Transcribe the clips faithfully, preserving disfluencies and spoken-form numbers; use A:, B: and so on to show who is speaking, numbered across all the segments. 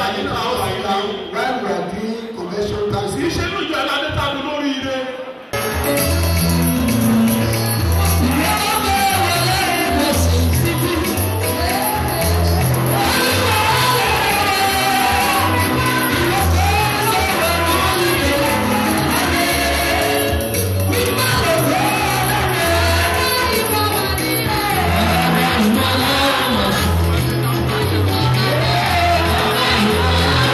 A: in our house right now
B: when we are doing convention
A: kì í ṣe
B: thanksgiving.
A: inú ìjọ aládé tàbí lórí ire.
C: Thank you.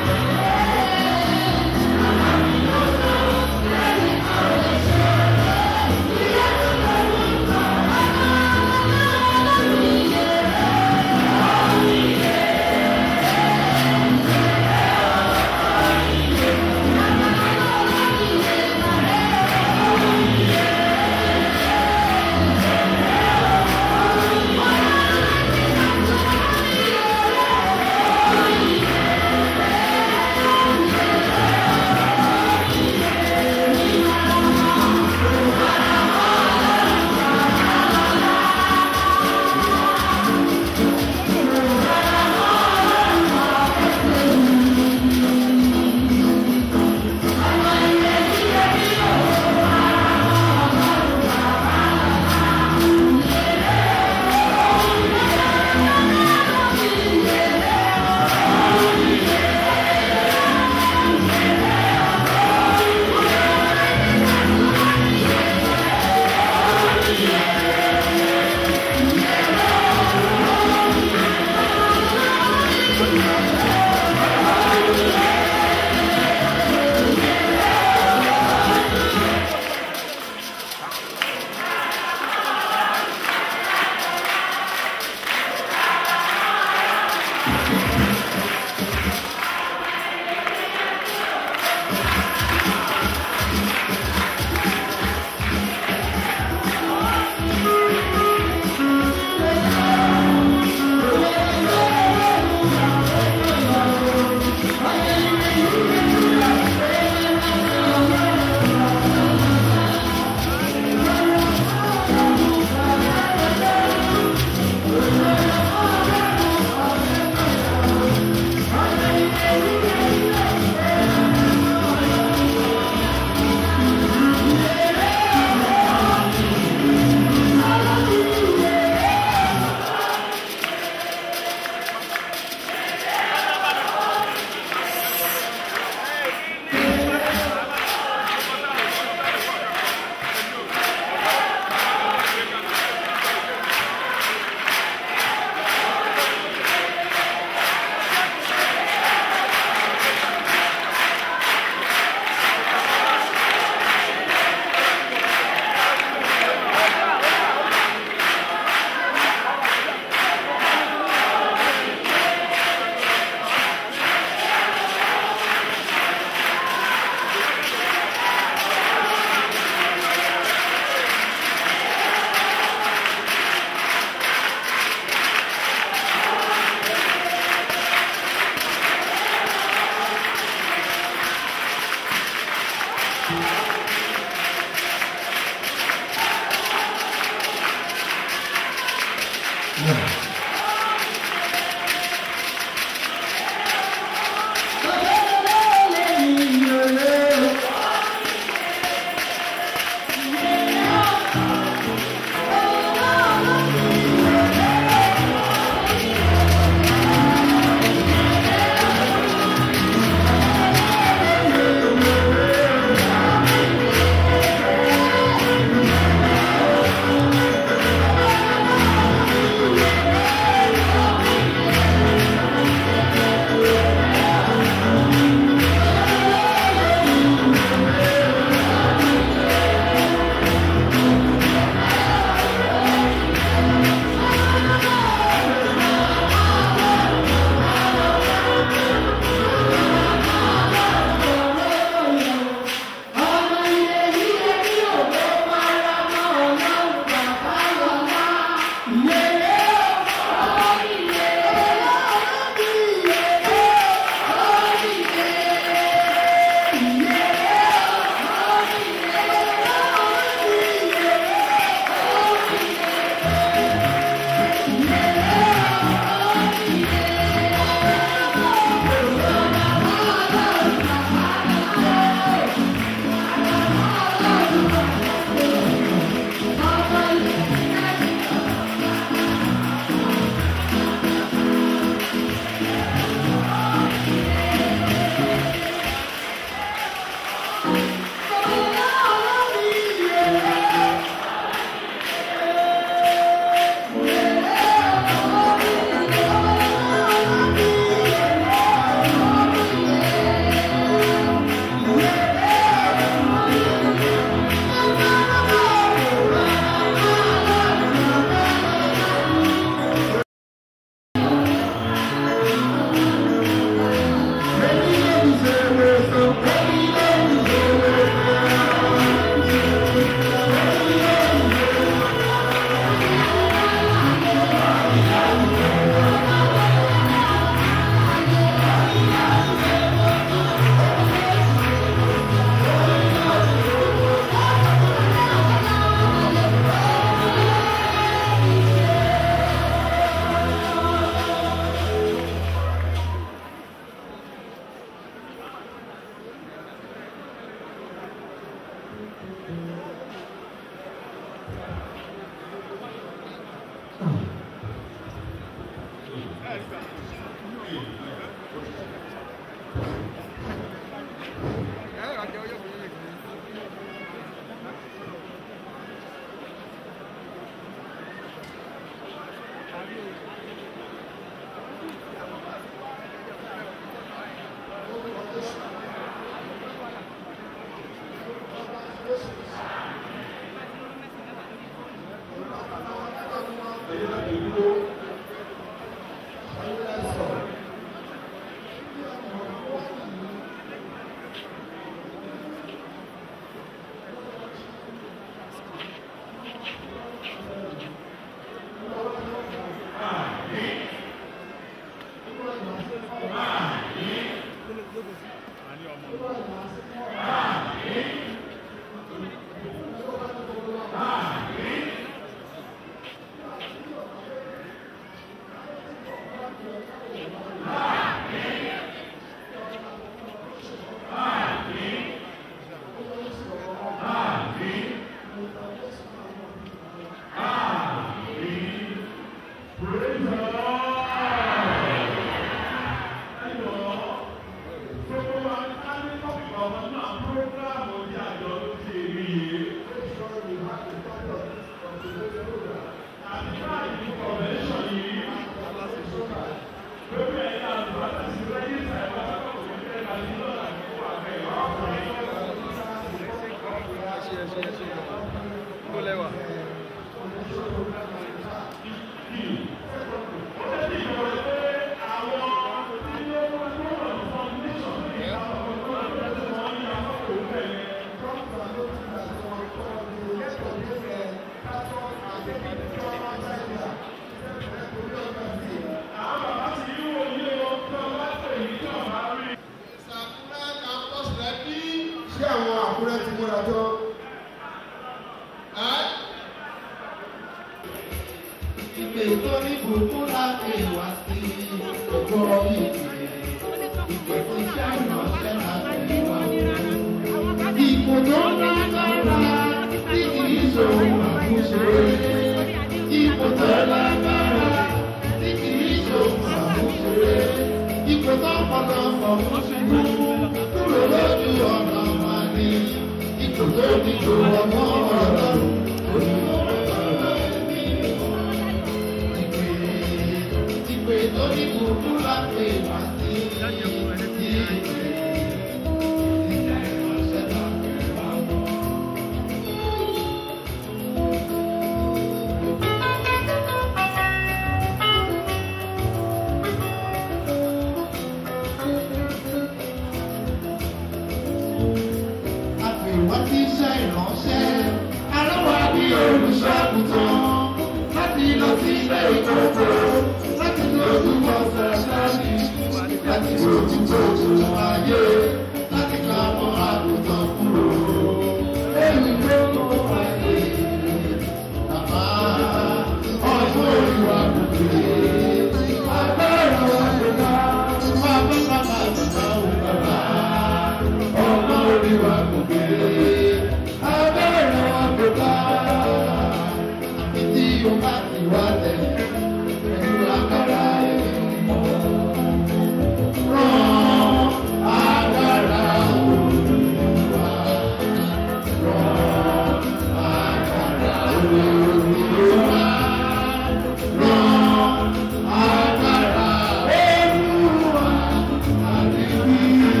B: Thank you.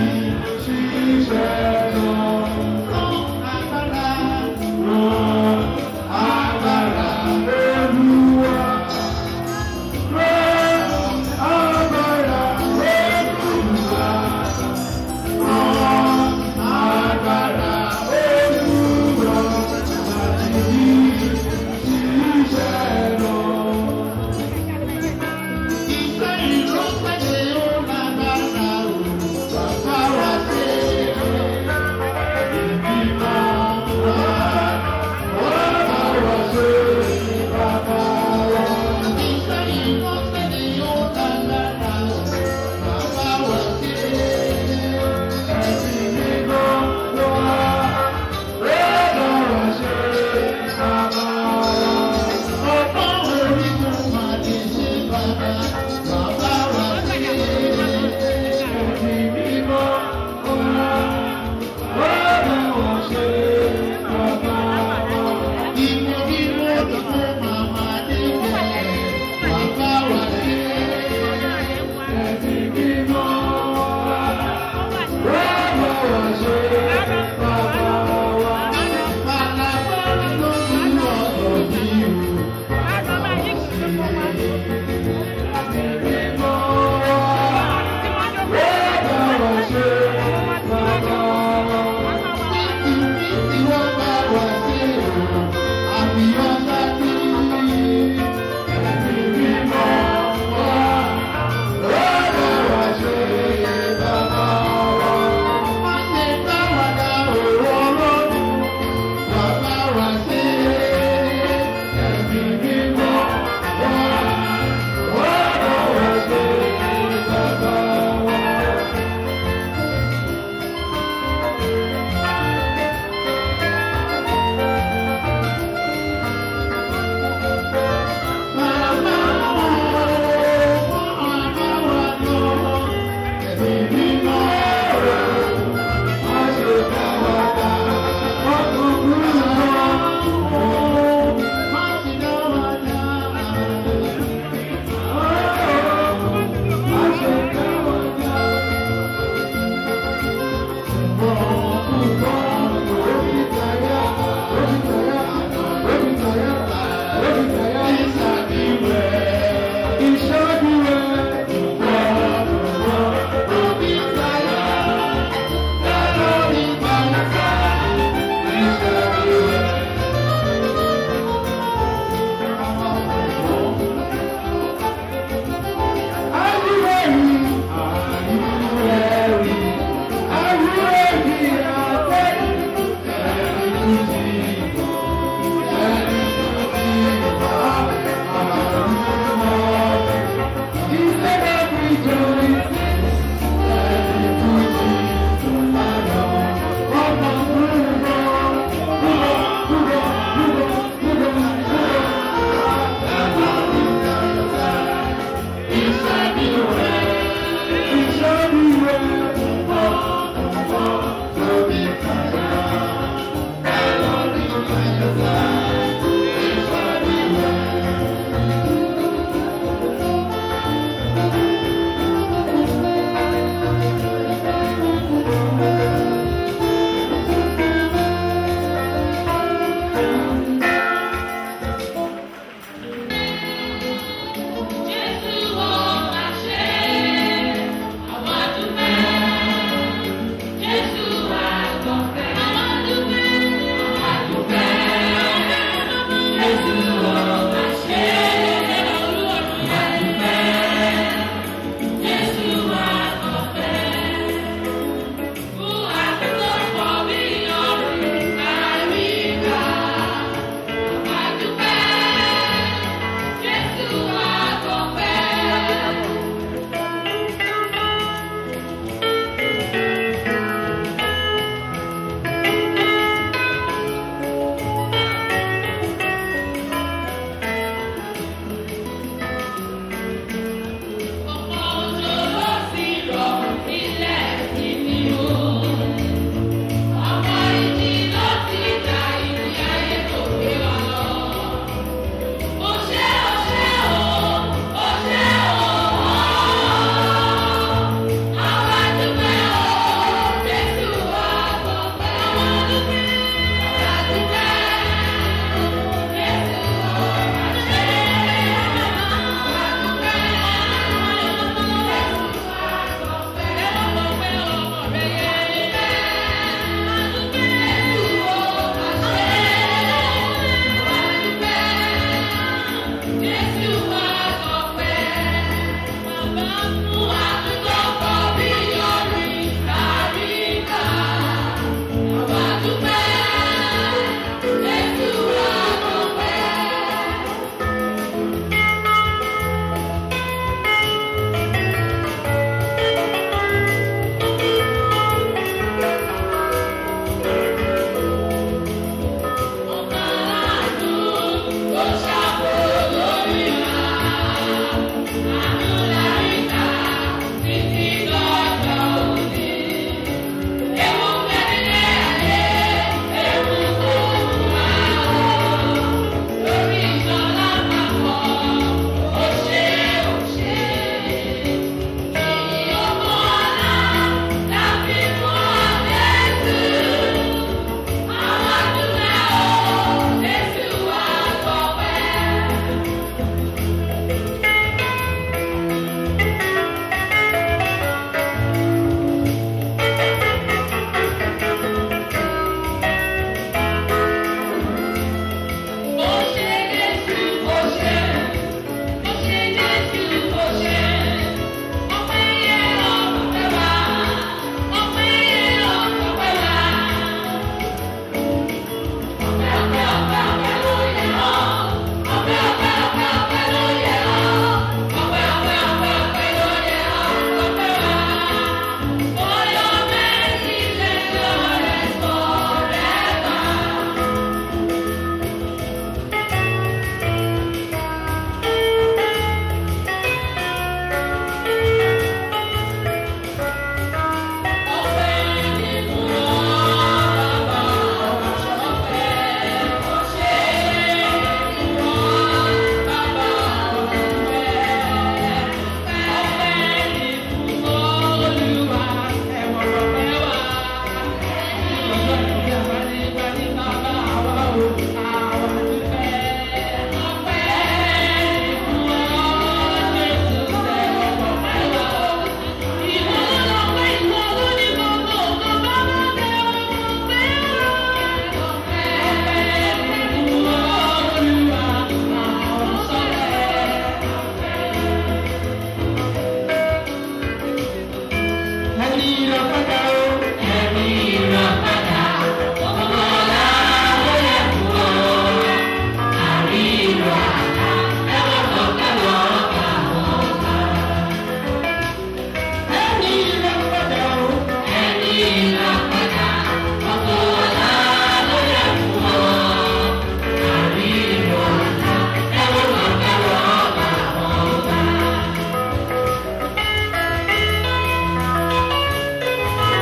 C: Thank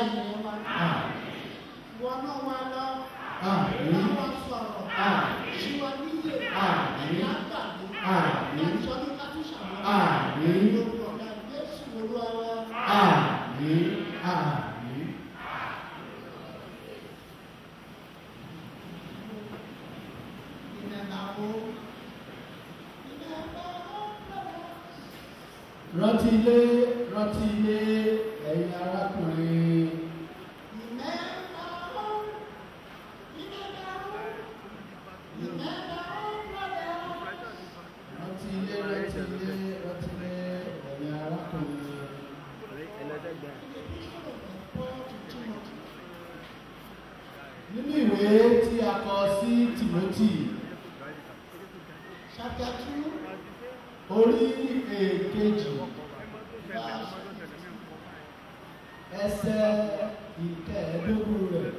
C: ìyẹn wa. Wọ́n náà wá lọ. Láwọn sọ̀rọ̀. Ṣíwá níyè. Lágbàdo. Láṣọ ní Kátúṣà wọn. Lórúkọ náà Jésù Olúwa wa.
B: Àmín. Àmín. Rántí ilé, rántí ilé, ẹ̀yin arákùnrin. Rántí ilé, rántí ilé, rántí ilé, ẹ̀yin arákùnrin. Nínú ìwé tí a kọ sí Tìmọ́tì,
C: Chapter two.
B: orí èkejì, ẹsẹ̀ ìkẹẹ̀ẹ́dógún rẹ̀.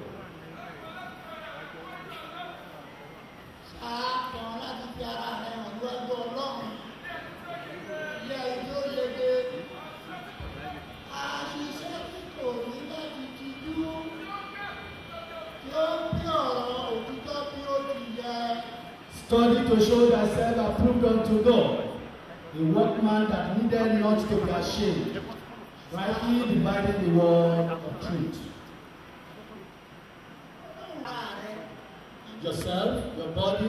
C: Ṣáàtàn láti fi ara rẹ̀ hàn lọ́jọ́ Ọlọ́run. Ilé ìjọ yege. Àṣìṣe tí kò ní láti ti dúró. Tí ó bí ọ̀rọ̀ òtítọ́ bí ó ti yẹ.
B: Study to show thyself approved unto God, a workman that needed not to be ashamed, rightly dividing the word of truth. Yourself, your body,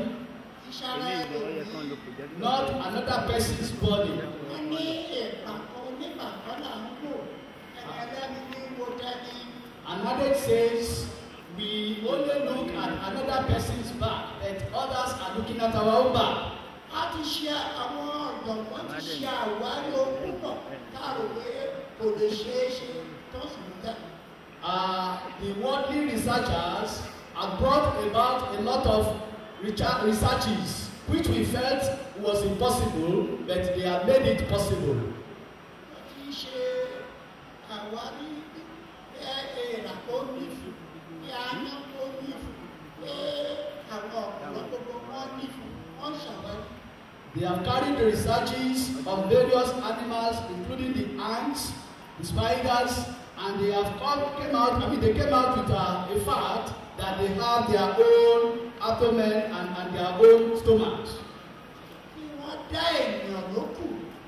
B: not another person's body.
C: Wọ́n ní ìpàkọ́ onípàkọ́ là ń lò. Ẹlẹ́ni ní wo tẹ́ni.
B: Another says we only look at another person's back, but others are looking at our own back.
C: A ti ṣe àwọn ọ̀jọ̀gbọ́n ti ṣe àwárí ohun púpọ̀ káàrò pé kò lè ṣeé ṣe tó sì ń tẹ̀.
B: Uh, the worldly researchers have brought about a lot of researches which we felt was impossible, but they have made it possible.
C: A ti ṣe àwárí pé èèrà tó nífù, pé aáyán tó nífù, pé àwọn ọ̀pọ̀lọpọ̀ wọn nífù, wọ́n ṣàwárí.
B: They have carried the researches of various animals, including the ants, the spiders, and they have come, came out, I mean, they came out with a, a fact that they have their own abdomen and, and their own stomachs.
C: Kí wọ́n dá ènìyàn lókù.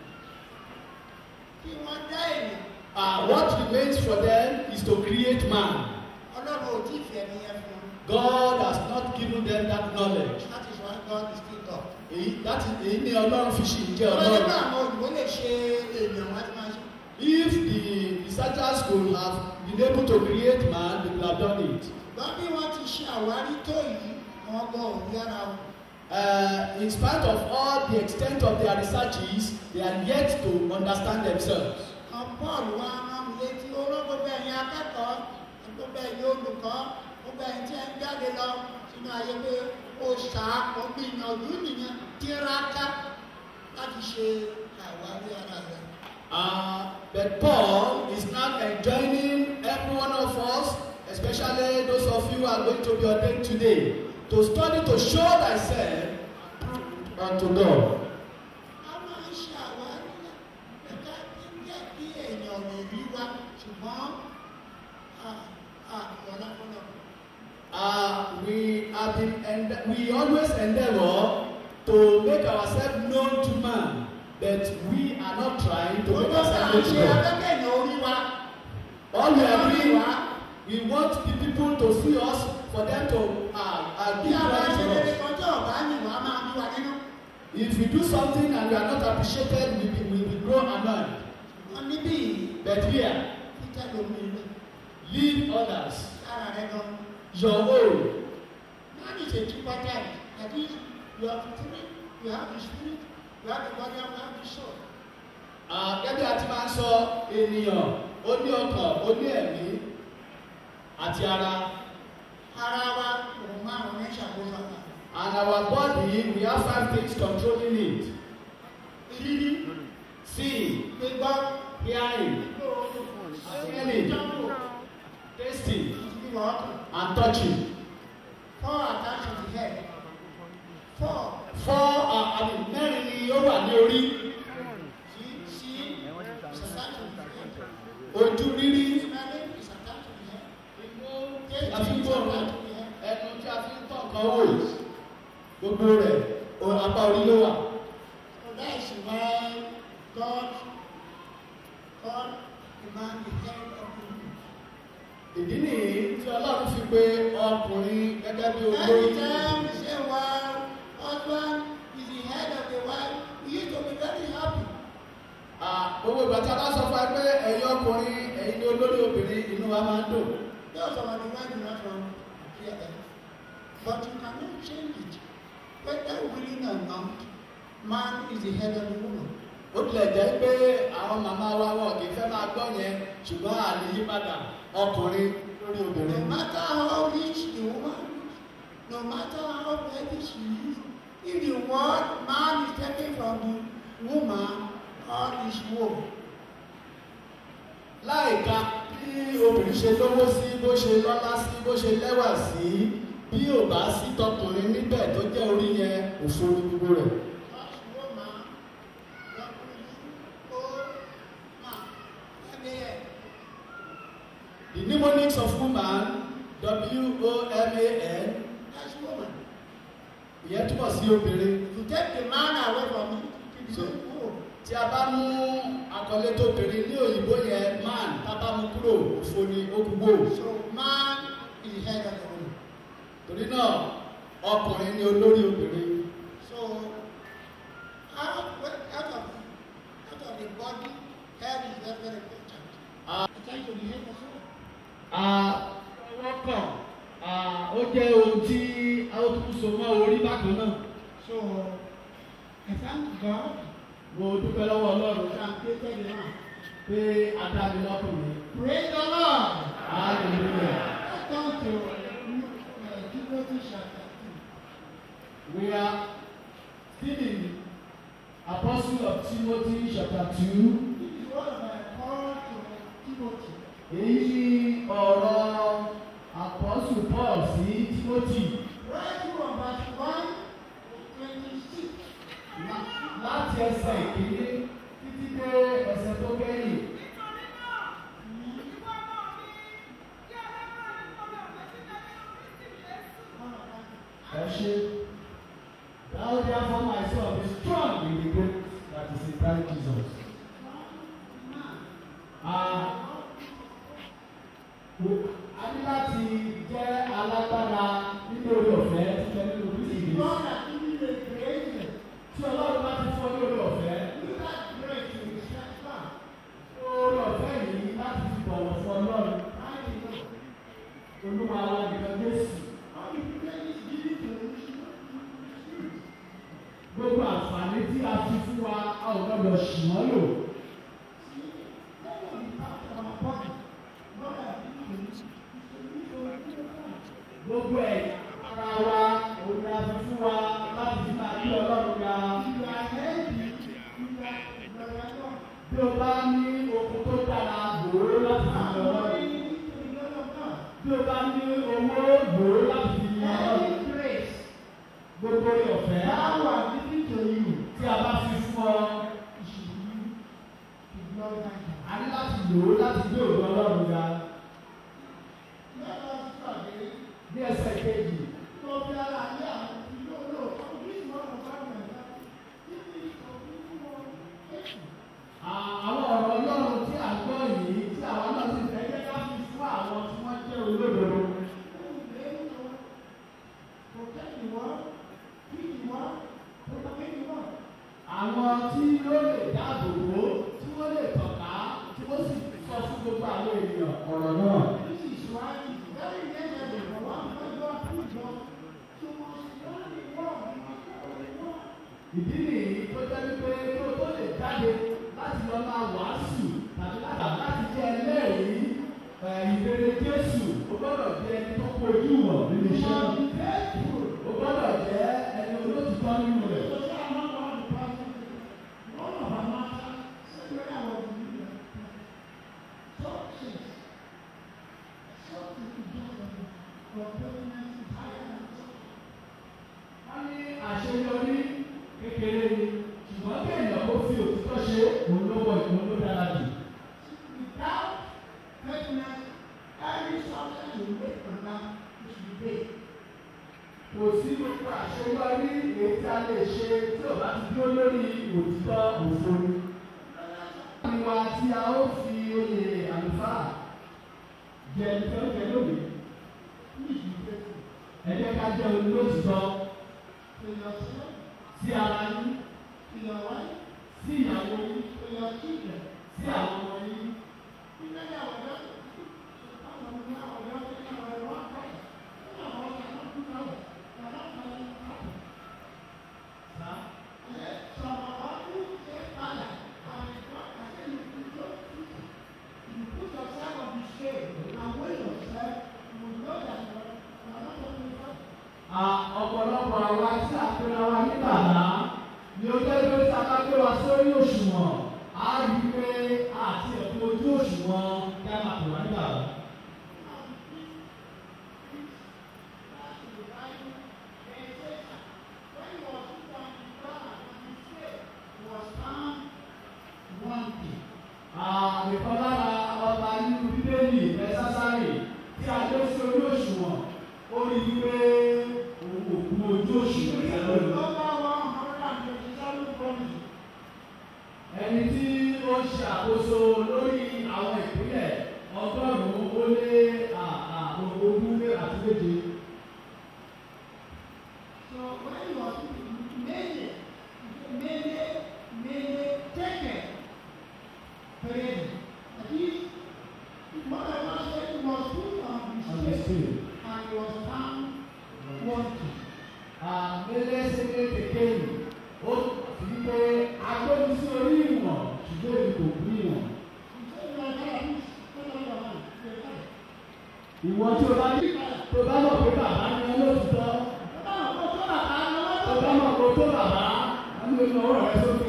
C: Kí wọ́n dá ènìyàn.
B: Uh, what remains for them is to create man.
C: Ọlọ́run ò tí ì fi ẹni yẹn fún un.
B: God has not given them that knowledge.
C: That is why God is still God.
B: Èyí láti èyí ni Ọlọ́run fi ṣì ń jẹ́
C: Ọlọ́run
B: Ọlọ́run.
C: náà àwọn òyìnbó lè ṣe ènìyàn wá ti máa ṣe.
B: If the researchers could have been able to create man, they would have done it.
C: Ṣùgbọ́n bí wọ́n ti ṣe àwárí tó yìí, wọ́n gbọ́ òun yára wọn.
B: Uh, in spite of all the extent of their researches, they are yet to understand themselves.
C: Kan Paul wá rán mi létí oró gbogbo ẹ̀yin akẹ́kọ̀ọ́, gbogbo ẹ̀yin olùkọ́, gbogbo ẹ̀yin tí ẹ ń jáde lọ sínú ayé pé ó ṣàkó gbìyànjú nìyẹn tiraka láti ṣe àwárí ara rẹ̀.
B: Uh, but Paul is now enjoining every one of us, especially those of you who are going to be ordained today, to study to show thyself unto God.
C: A máa ń ṣe àwárí ẹ̀ka tí ń jẹ́ kí èèyàn lè rí wa ṣùgbọ́n àkọ́lákọ́lá.
B: Uh, we have been ende- we always endeavor to make ourselves known to man, but we are not trying to make ourselves known to God. All we are doing, we want the people to see us, for them to uh, uh, give praise to us. If we do something and we are not appreciated, we will we, we grow annoyed. But here, leave others your own.
C: Man is a tripartite. That is, you have the spirit, you have the spirit, you have the body, and you have the soul.
B: Gẹ́gẹ́ àti máa ń sọ ènìyàn, ó ní ọkàn, ó ní ẹ̀mí àti ara.
C: Ara wa òun márùn-ún ní ìṣàkóso àgbà.
B: And our body, we have five things controlling it.
C: Ìrírí,
B: Seeing,
C: gbígbọ́,
B: hearing, smelling, tasting,
C: ìdíwọ̀ ọkàn.
B: and touching.
C: Four attached to the head. Four.
B: Four uh, I mean, mẹ́rin ni ó wà ní orí.
C: See, see, is attached to the head.
B: Ojú rírí,
C: Smelling is attached to the
B: a fi ń gbọ́rọ̀ ẹnu tí a fi ń tọ̀ kan wò gbogbo rẹ̀ apá orí ló wà.
C: So that's why God, God command the head of the woman.
B: Ìdí nìyí tí Ọlọ́run fi pè ọkùnrin gẹ́gẹ́ bí olórí.
C: Anytime we say, well, husband is the head of the wife, we used to be very happy.
B: Gbogbo ìgbà tí a bá sọ fún ẹ pé ẹ̀yin ọkùnrin ẹ̀yin ni olórí obìnrin inú wa máa ń dùn.
C: Those are the ones who are from here. But you cannot change it. Whether willing or not, man is the head of the woman.
B: Ó tilẹ̀ jẹ́ pé àwọn màmá wa wọn kì í fẹ́ máa gbọ́ yẹn ṣùgbọ́n àní yípadà ọkùnrin lórí obìnrin.
C: No matter how rich the woman is, no matter how wealthy she is, if the word man is taken from the woman, all is woe.
B: Láìka bí obìnrin ṣe lówó sí, bó ṣe lọ́lá sí, bó ṣe lẹ́wà sí, bí ò bá sí tọkùnrin níbẹ̀ tó jẹ́ orí yẹn òfo ní gbogbo rẹ̀. The mnemonics of woman, W O M A N,
C: That's woman.
B: ìyẹn túmọ̀ sí obìnrin.
C: If you take the man away from it, it
B: So,
C: will be woe.
B: tí a bá mú àkọlé tó obìnrin ní òyìnbó yẹn man, tá a bá mú kúrò òfo ní okùgbò.
C: So man is the head of the woman.
B: Torí náà ọkùnrin ni olórí obìnrin.
C: So out, out of out of the body, head is very very important.
B: Ah.
C: Attend to the head as well.
B: Ọwọ́ kan ó jẹ́ ohun tí a ó tún so mọ́ orí bákan náà.
C: So I thank God
B: Mo dúpẹ́ lọ́wọ́ Ọlọ́run
C: that I'm created a man.
B: pé a dá mi lọ́kùnrin.
C: Praise the Lord.
B: Hallelujah.
C: Let's come to uh, Timothy chapter two.
B: We are still in Apostle of Timothy chapter two.
C: This is what I call to Timothy.
B: Èyí ni ọ̀rọ̀ Apostle Paul sí Timothy.
C: Right from verse one to twenty-six.
B: Láti ẹsẹ̀ ìkíní títí dé ẹsẹ̀ tó kẹ́yìn. Ẹ ṣe. Thou therefore my son be strong in the grace that is in Christ Jesus. A ní láti jẹ́ alágbára nínú orí ọ̀fẹ́ tí wọ́n nínú Kristi Jésù.
C: God has given you a grace.
B: Tí Ọlọ́run bá ti fọ́ ní orí ọ̀fẹ́.
C: Use that grace to be steadfast.
B: Orí ọ̀fẹ́ yìí láti fi bọ̀wọ̀ fún Ọlọ́run. Olúwa wa nìkan Jésù.
C: All the praise given to you.
B: Gbogbo àǹfààní tí a fi fún wa a ò gbọdọ̀ ṣì wọ́n lò. Gbogbo ẹ̀ ara wa òun ni a fi fún wa láti fi máa bí Ọlọ́run ga. Bí o bá ní okun tó dára gbòòrò láti fi lọ Ọlọ́run. Bí o bá ní owó gbòòrò láti fi lọ Ọlọ́run. Gbogbo ọ̀fẹ́ tí a bá fi fún ọ. A ní láti lò ó láti gbé òun Ọlọ́run ga. Ní ẹsẹ̀ kejì. Àwọn ọ̀rọ̀ Ọlọ́run tí a gbọ́ yìí tí àwọn náà sì fẹ́ jẹ́ ká fi fún àwọn tí wọ́n jẹ́ olódodo. Àwọn tí yóò lè dáàbò bò, tí wọ́n lè tọ̀ka, tí wọ́n sì sọ fún gbogbo àwọn ènìyàn ọ̀rọ̀ náà. Ìdí nìyí tó jẹ́ wípé kí o tó lè jáde láti lọ máa wàásù tàbí láti jẹ́ ẹlẹ́rìí ìrere Jésù, o gbọ́dọ̀ jẹ́ ẹni tó kojú wọ̀ nínú iṣẹ́ náà. O gbọ́dọ̀ jẹ́ ẹni olóòtítọ́ nínú rẹ̀. Wọ́n ní àṣeyọrí kékeré ni ṣùgbọ́n kí èèyàn kó fi òtítọ́ ṣe òun ló wọ ìlú ló dára jù.
C: Without faithfulness, every success you make in life
B: Kò sí gbogbo àṣeyọrí èyí tí a lè ṣe tí ò bá ti dúró lórí òtítọ́ òfo. Ìwà tí a ó fi oyè àlùfáà jẹ ìfẹ́ jẹ lónìí. Ẹ jẹ́ ká jẹ́ olóòtítọ́ sí ara yín, sí ìyàwó yín, sí àwọn ọmọ yín. Ọ̀pọ̀lọpọ̀ àwa tí a pera wa ní bàbá ni ó jẹ́ pé tí a bá gbé wa sórí òṣùwọ̀n á rí i pé àti ẹ̀kọ́ ojú òṣùwọ̀n kí a máa pè wá ní bàbá. Ìkan lára ọba nínú Bíbélì Ẹ̀sásárì tí a gbé sí orí òṣùwọ̀n ó rí i pé òkú ojú òṣùwọ̀n ìṣẹ̀lẹ̀ lónìí. Ẹni tí ó ń ṣe àkóso lórí àwọn ìpínlẹ̀ ọgọ́rùn-ún ó lé ogún lé àti méje.
C: So when you are many, many, many taken, praying, that is, what I was saying was put on the stage and was found wanting.
B: Mẹ́lẹ́ ṣẹ́gbẹ́ kékeré ó fi pé agbóhùn sí orí ìwọ̀n ṣùgbọ́n èmi kò kú ìwọ̀n. Ìwọ̀n tí o bá ní tó bá mọ̀ pé bàbá ní olóòtítọ́. Tó bá mọ̀ pé tó bàbá wọ́n ní ojú ọwọ́ rẹ sókè.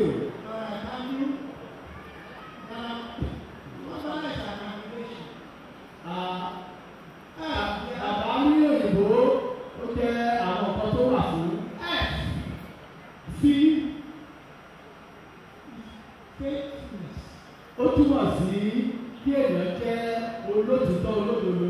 B: Bàbá ní òyìnbó ó jẹ́ àwọn nǹkan tó wà fún sí ó túmọ̀ sí kí èèyàn jẹ́ olóòtítọ́ olódodo.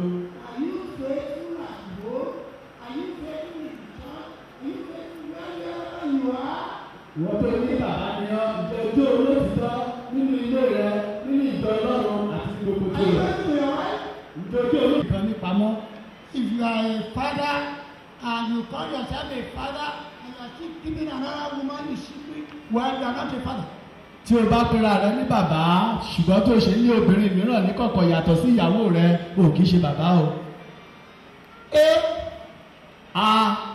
B: Ìwọ́n tó ní bàbá ni ọ́ ìjọ ojú olóòtítọ́ nínú ilé rẹ nínú ìjọ Ọlọ́run àti gbogbo tó rẹ. Ìjọ ojú olóòtítọ́ ní pamọ́.
C: If you are a father and you call yourself a father and you are still keeping another woman in secret, well, you are not a father.
B: Tí o bá pera rẹ ní bàbá ṣùgbọ́n tó ṣe ní obìnrin mìíràn ní kọ̀kọ̀ yàtọ̀ sí ìyàwó rẹ ò kì í ṣe bàbá o. A.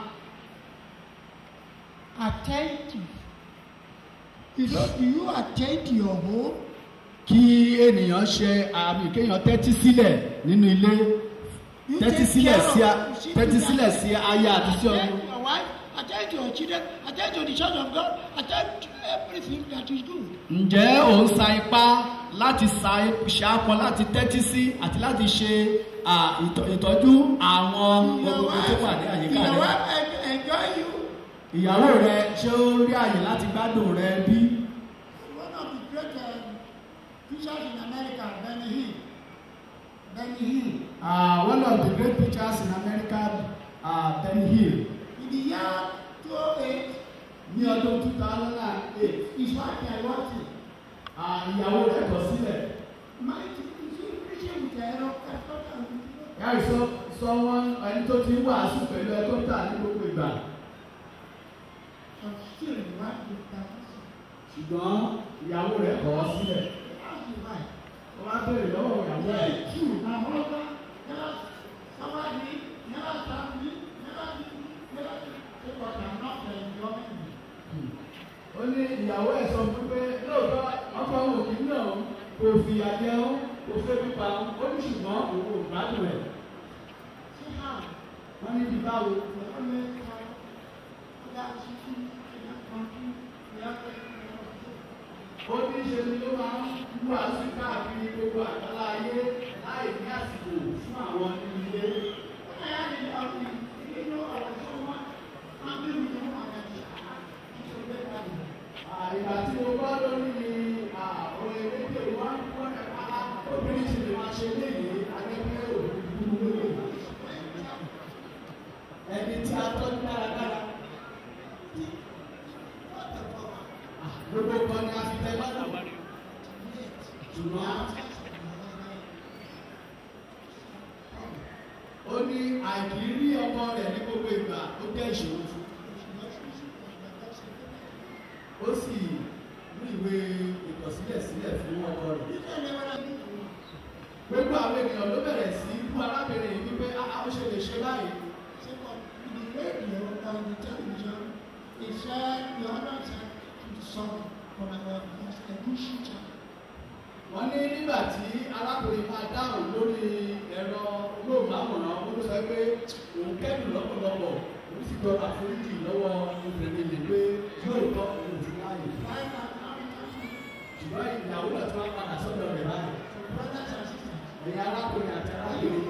C: Attentive. You know, do you attend to your home?
B: Kí ènìyàn ṣe àmì kéèyàn tẹ́tí sílẹ̀ nínú ilé. Tẹ́tí sílẹ̀ sí tẹ́tí sílẹ̀ sí aya àti sí ọmọ.
C: Attend to your children, attend to the church of God, attend to everything that is good.
B: Ǹjẹ́ ò ń sa ipá láti sa ṣàpọ̀ láti tẹ́tí sí àti láti ṣe ìtọ́jú àwọn gbogbo tó wà ní àyíká rẹ?
C: Your wife enjoy you.
B: Ìyàwó rẹ ṣé ó rí àyè láti gbádùn rẹ bí?
C: One of the great um, preachers in America, Benny Hinn. Benny Hinn.
B: Uh, one of the great preachers in America, uh, Benny Hinn.
C: In the year two thousand eight,
B: ní ọdún two thousand eight,
C: his wife had watched it.
B: Ìyàwó rẹ̀ kọ̀ sílẹ̀.
C: My teaching preaching with the error of
B: Yàrá sọ sọ wọn ẹni tó ti wàásù pẹ̀lú ẹ̀kọ́ tà ní gbogbo ìgbà. Ṣùgbọ́n ìyàwó rẹ̀ kọ̀ ọ́ sílẹ̀. Wọ́n á bèrè lọ́wọ́ ìyàwó rẹ̀. Ó ní ìyàwó ẹ̀ sọ fún pé lóòótọ́ ọkọ òun kì í náà kò fìyà jẹun kò fẹ́ pípa ó ní ṣùgbọ́n òun ò gbádùn ẹ̀. Wọ́n ní bí báwo. Ó ní ṣe ni ló máa ń wú àṣì káàkiri gbogbo àgbálá ayé láì ní àsìkò fún àwọn nínú ilé. Ìgbà tí mo gbọ́ lórí àwọn erédè wọn wọ́n obìnrin ti lè máa ṣe léyìí agbẹ́gbẹ́ òkú lórí. ó ní àìkírí ọkọ rẹ̀ ní gbogbo ìgbà ó jẹ́ ìṣòro fún. ó sì mú ìwé ìkọ̀sílẹ̀ sílẹ̀ fún ọkọ rẹ̀. gbogbo àwọn ènìyàn ló bẹ̀rẹ̀ sí bú arábìnrin yìí wípé ó ṣe lè ṣe báyìí. wọ́n ní nígbà tí arákùnrin máa dáhùn lórí ẹ̀rọ olóòmáwòrán ó ló sọ pé òun kẹ́dùn lọ́pọ̀lọpọ̀ òun sì gbọ́ àforíjì lọ́wọ́ obìnrin lè pé yóò tọ́ òun fún láàyè. ṣùgbọ́n ìyàwó náà tí wọ́n padà sọ́dọ̀ rẹ̀ báyìí. ẹ̀yin arákùnrin àti arábìnrin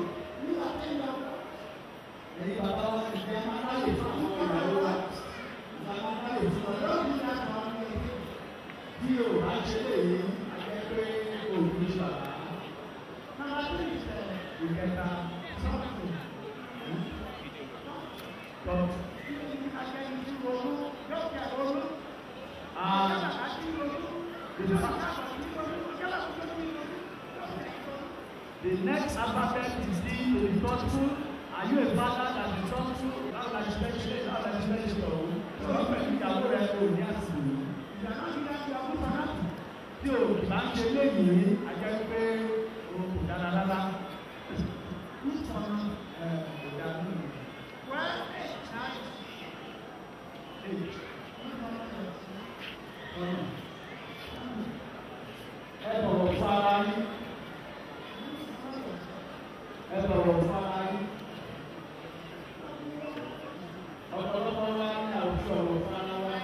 B: ẹ̀yin bàbá wa ìgbà máa ráyè fún àwọn ìyàwó wa ìgbà máa ráyè fún ọlọ́run bí o bá ṣe lè yí akẹ́kọ̀ọ́ òògùn ìṣàlá. ìkẹta sọ́ọ̀tù tọ́.
D: The next alphabet is D to be thoughtful. Are you a father that is thoughtful? How can you spend it? How can you spend it? So wọ́n pẹ̀lú ìyàwó rẹ̀ kò ní àsìkò. Ìyàwó ìyàwó ìyàwó tí o bá ń ṣe léyìí, a jẹ́ pé o kò dára rárá. Ẹ bọ̀wọ̀ fún ara yín. Ẹ bọ̀wọ̀ fún ara yín. Ọ̀pọ̀lọpọ̀ wa ní àwùjọ ọ̀wọ̀ fún ara wa.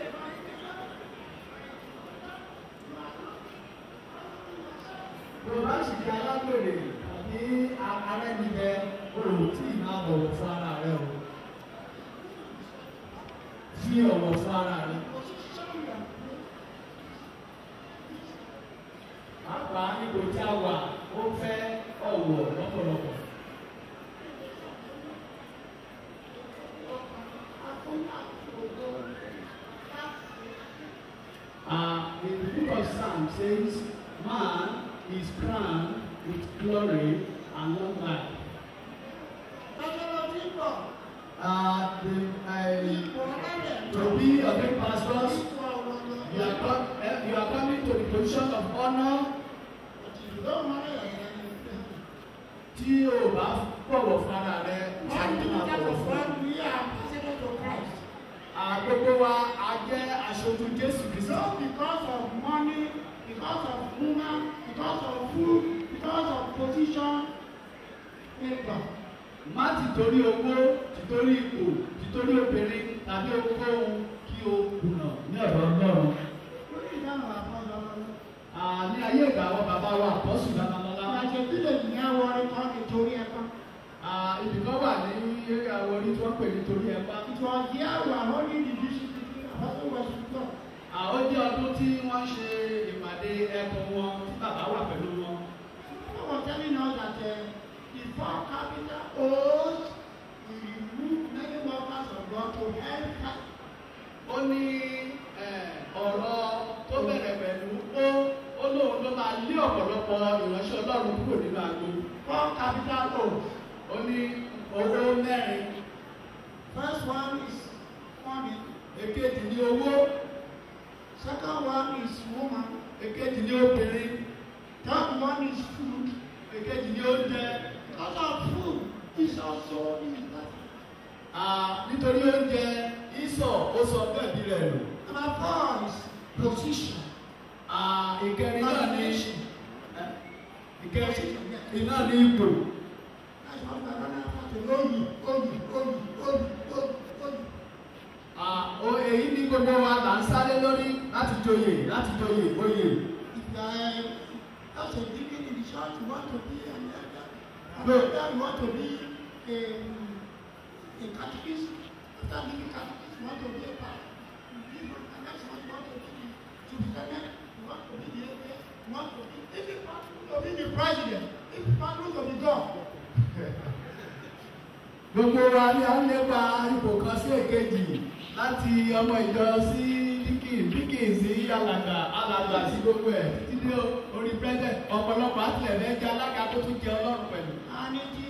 D: Bí o bá sì di alágbèrè tàbí arẹ́nibẹ, o ò tí ì máa bọ̀wọ̀ fún ara rẹ o. Fi ọ̀wọ̀ fún ara rẹ. Pàápàá níbo tí a wà, ó fẹ́ ọ̀wọ̀ lọ́pọ̀lọpọ̀. Uh, in the book of Psalms says, man is crowned with glory and long life. Uh, the, uh, to be a big pastor, you are, come, uh, you are coming to the position of honor. Tí o bá bọ̀wọ̀ fún ara rẹ, ìṣàkóso máa bọ̀wọ̀ fún ọ. Àgbogbo wa a jẹ́ aṣojú Jésù Kristi.
C: Not because of money, because of woman, because of food, because of position.
B: Má ti torí owó, ti torí ipò, ti torí obìnrin tàbí ohunkóhun kí o kùnà ní ọ̀dọ̀ Ọlọ́run. Ní ayé ìgbà àwọn bàbá wa àpọ́sù Babalọ́lá.
C: Àjẹbílẹ̀ ní àwọn orin kan nítorí ẹ̀kọ́.
B: Ibì kan wà ní àwọn orin tí wọ́n pè nítorí ẹ̀pá.
C: Ìtọ́jú àwọn àwọn onídìí ṣe àwọn wẹ̀sùn náà.
B: Àwọn jẹ́ ọdún tí wọ́n ṣe ìpàdé ẹ̀kọ́ wọn tí bàbá wà pẹ̀lú wọn.
C: Wọ́n were telling us that uh, before capital owes, we remove many workers of God to help us.
B: Ó ní ọ̀rọ̀ tó bẹ̀rẹ̀ pẹ̀lú ó ó lóun ló máa lé ọ̀pọ̀lọpọ̀ ìránṣẹ́ Ọlọ́run kúrò nínú agbo.
C: Four capital owes.
B: Ó ní owó mẹ́rin.
C: First one is money.
B: Èkejì ní owó.
C: Second one is woman.
B: Èkejì ní obìnrin.
C: Third one is food.
B: Èkejì ní oúnjẹ.
C: Because of food is also important.
B: Nítorí oúnjẹ ìsọ̀ ó sọ bẹ́ẹ̀ bí rẹ̀ lò.
C: Number four is position.
B: Ìkẹrin náà ní ìkẹrin náà ní ipò.
C: That's what the runner has to know you, own you, own you, own you, own you, own you.
B: Èyí ní gbogbo wa là ń sáré lórí láti joyè láti joyè oyè.
C: If you are as a deacon in the church, you want to be an elder. An elder, you want to be a, a catechist. After being a catechist, you want to be a pastor. And that's what you want to be. Superintendent, you want to be the elder. You want to be, if you want to be the president, if you want to be God.
B: Gbogbo wa ni a ń lépa ipò kan sí èkejì láti ọmọ ìjọ sí díkìn díkìn sí alàgbà alàgbà sí gbogbo ẹ̀ títí dé orí president ọ̀pọ̀lọpọ̀ àtìlẹ̀ fẹ́ jẹ́ alága tó tún jẹ Ọlọ́run pẹ̀lú.
C: And it